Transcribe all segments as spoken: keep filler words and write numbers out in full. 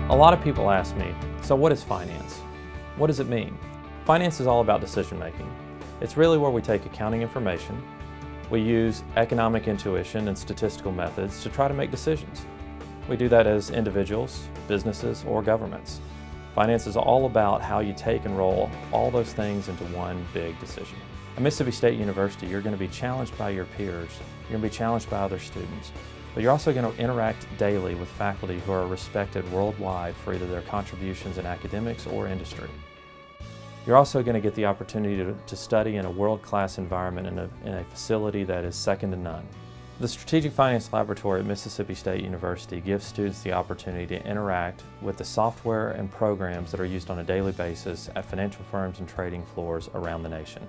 A lot of people ask me, so what is finance? What does it mean? Finance is all about decision making. It's really where we take accounting information, we use economic intuition and statistical methods to try to make decisions. We do that as individuals, businesses, or governments. Finance is all about how you take and roll all those things into one big decision. At Mississippi State University, you're going to be challenged by your peers, you're going to be challenged by other students, but you're also going to interact daily with faculty who are respected worldwide for either their contributions in academics or industry. You're also going to get the opportunity to, to study in a world-class environment in a, in a facility that is second to none. The Strategic Finance Laboratory at Mississippi State University gives students the opportunity to interact with the software and programs that are used on a daily basis at financial firms and trading floors around the nation.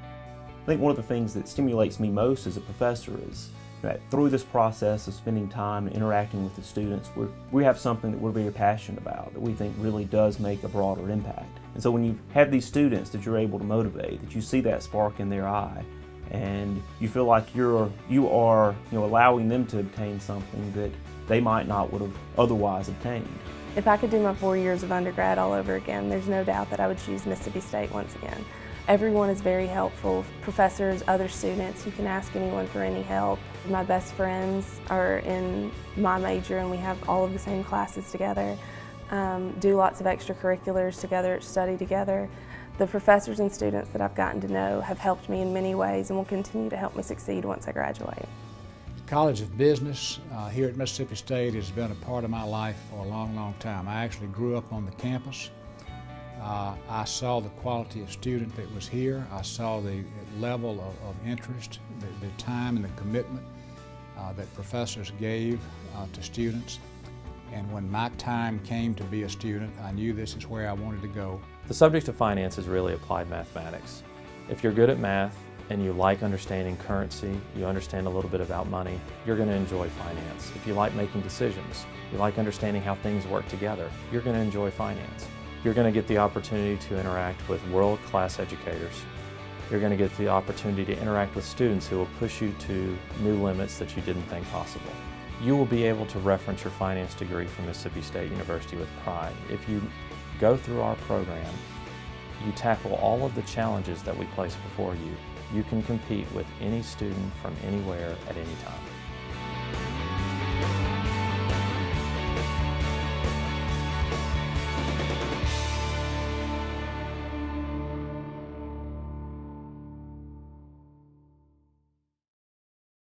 I think one of the things that stimulates me most as a professor is that through this process of spending time and interacting with the students, we're, we have something that we're very passionate about, that we think really does make a broader impact. And so when you have these students that you're able to motivate, that you see that spark in their eye, and you feel like you're you are you know allowing them to obtain something that they might not would have otherwise obtained. If I could do my four years of undergrad all over again, there's no doubt that I would choose Mississippi State once again. Everyone is very helpful, professors, other students. You can ask anyone for any help. My best friends are in my major and we have all of the same classes together. Um, do lots of extracurriculars together, study together. The professors and students that I've gotten to know have helped me in many ways and will continue to help me succeed once I graduate. The College of Business uh, here at Mississippi State has been a part of my life for a long, long time. I actually grew up on the campus. Uh, I saw the quality of student that was here. I saw the level of, of interest, the, the time and the commitment uh, that professors gave uh, to students. And when my time came to be a student, I knew this is where I wanted to go. The subject of finance is really applied mathematics. If you're good at math and you like understanding currency, you understand a little bit about money, you're going to enjoy finance. If you like making decisions, you like understanding how things work together, you're going to enjoy finance. You're going to get the opportunity to interact with world-class educators. You're going to get the opportunity to interact with students who will push you to new limits that you didn't think possible. You will be able to reference your finance degree from Mississippi State University with pride. If you go through our program, you tackle all of the challenges that we place before you. You can compete with any student from anywhere at any time.